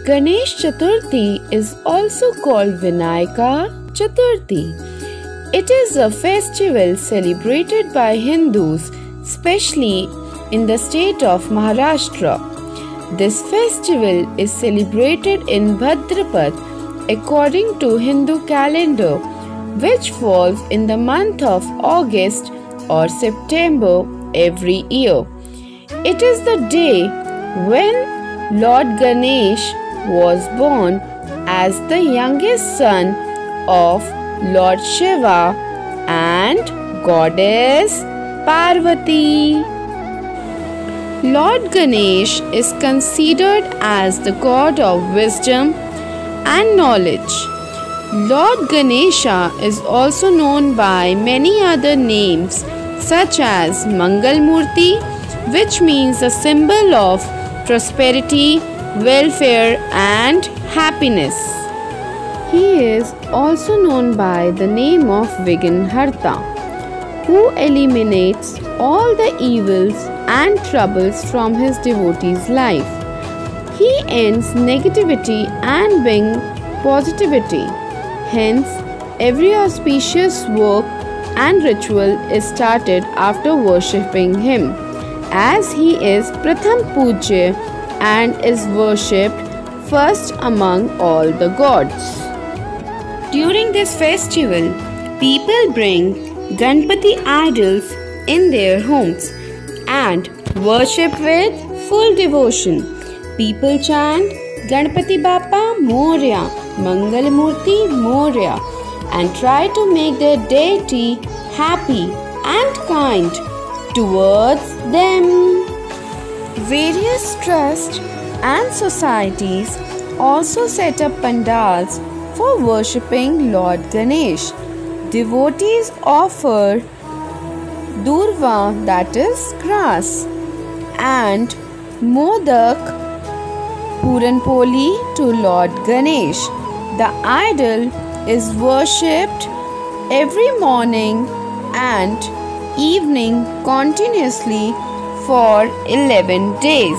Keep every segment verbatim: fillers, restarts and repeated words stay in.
Ganesh Chaturthi is also called Vinayaka Chaturthi. It is a festival celebrated by Hindus, especially in the state of Maharashtra. This festival is celebrated in Bhadrapad according to Hindu calendar, which falls in the month of August or September every year. It is the day when Lord Ganesh was born as the youngest son of Lord Shiva and Goddess Parvati. Lord Ganesh is considered as the god of wisdom and knowledge. Lord Ganesha is also known by many other names such as Mangal Murti, which means a symbol of prosperity, welfare and happiness. He is also known by the name of Vighnharta, who eliminates all the evils and troubles from his devotee's life. He ends negativity and brings positivity. Hence, every auspicious work and ritual is started after worshipping him, as he is Pratham Pujya and is worshipped first among all the gods. During this festival, people bring Ganpati idols in their homes and worship with full devotion. People chant Ganpati Bappa Moria, Mangal Murti Moria and try to make their deity happy and kind towards them. Various trusts and societies also set up pandals for worshipping Lord Ganesh. Devotees offer durva, that is grass, and modak, puran poli, to Lord Ganesh. The idol is worshipped every morning and evening continuously for eleven days.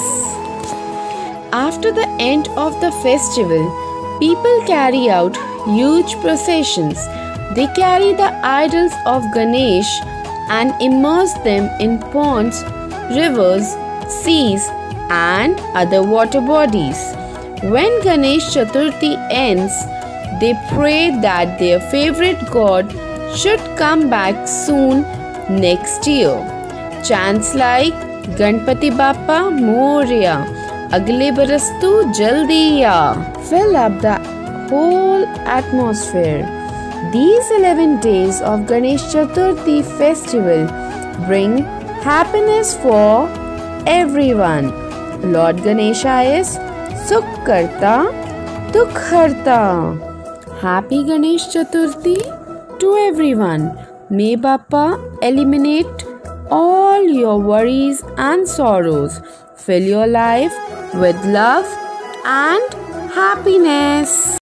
After the end of the festival, people carry out huge processions. They carry the idols of Ganesh and immerse them in ponds, rivers, seas, and other water bodies. When Ganesh Chaturthi ends, they pray that their favorite god should come back soon next year. Chants like Ganpati Bappa Moria, Agle baras tu jaldi aa fill up the whole atmosphere. These eleven days of Ganesh Chaturthi festival bring happiness for everyone. Lord Ganesha is Sukh Karta, Dukh Harta. Happy Ganesh Chaturthi to everyone. May Bappa eliminate all your worries and sorrows. Fill your life with love and happiness.